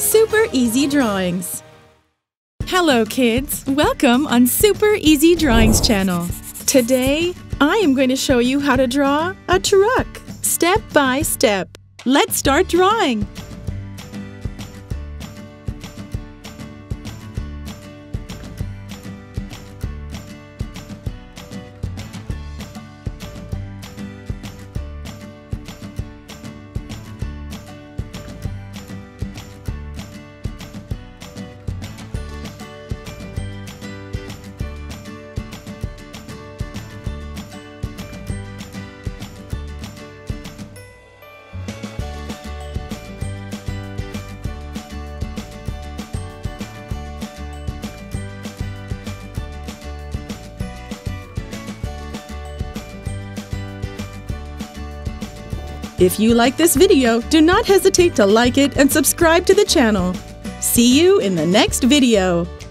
Super Easy Drawings. Hello kids, welcome on Super Easy Drawings channel. Today, I am going to show you how to draw a truck, step by step. Let's start drawing. If you like this video, do not hesitate to like it and subscribe to the channel. See you in the next video.